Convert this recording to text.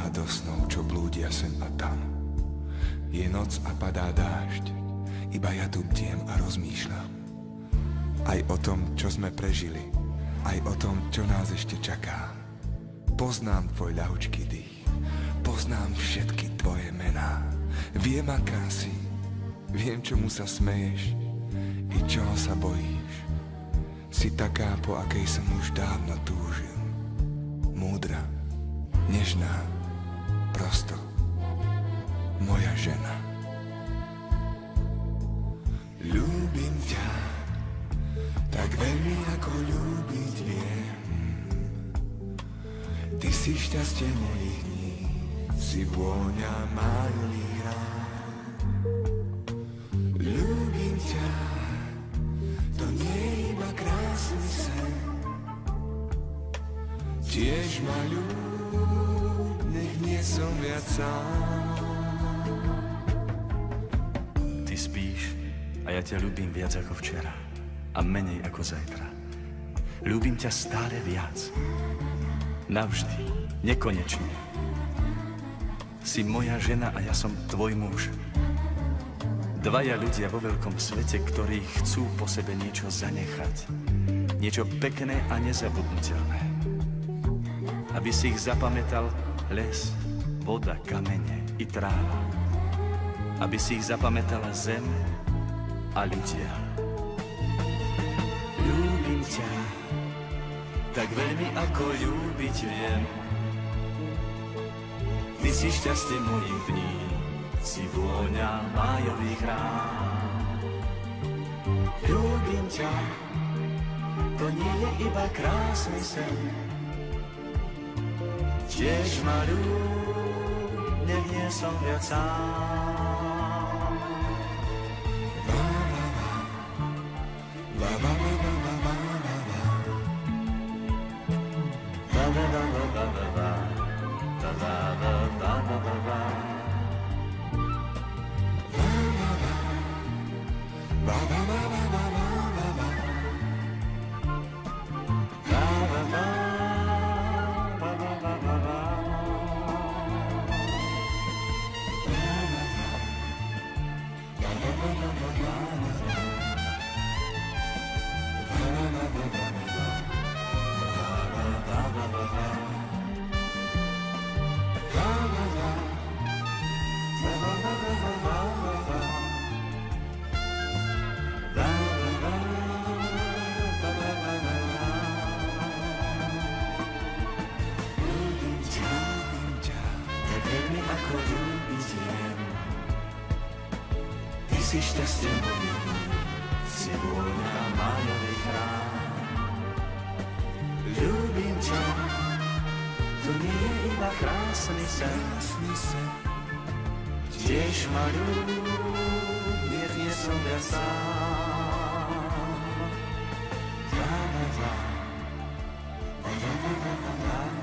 Nepadá do snov, čo blúdia sem a tam. Je noc a padá dážď, iba ja tu bdiem a rozmýšľam. Aj o tom, čo sme prežili, aj o tom, čo nás ešte čaká. Poznám tvoj ľahučký dých, poznám všetky tvoje mená. Viem, aká si, viem, čomu sa smeješ i čoho sa bojíš. Si taká, po akej som už dávno túžil. Múdra, nežná, prosto moja žena. Ľúbim ťa tak veľmi, ako ľúbiť viem. Ty si šťastie mojich dní, si vôňa májových rán. Ľúbim ťa, to nie je iba krásny sen. Tiež ma ľúb, nech nie som viac sám. Ty spíš a ja ťa ľúbim viac ako včera a menej ako zajtra. Ľúbim ťa stále viac. Navždy, nekonečne. Si moja žena a ja som tvoj muž. Dvaja ľudia vo veľkom svete, ktorí chcú po sebe niečo zanechať. Niečo pekné a nezabudnutelné. Aby si ich zapamätal les, voda, kamene i tráva. Aby si ich zapamätala zem a ľudia. Ľúbim ťa tak veľmi, ako ľúbiť viem. Ty si šťastie mojich dní, si vôňa májových rán. Ľúbim ťa, to nie je iba krásny sen. Tiež ma ľúb, nech nie som viac sám. Si šťastie mojich dní, si vôňa májových rán. Ľúbim ťa, to nie je iba krásny sen. Tiež ma ľúb, nech nie som viac sám.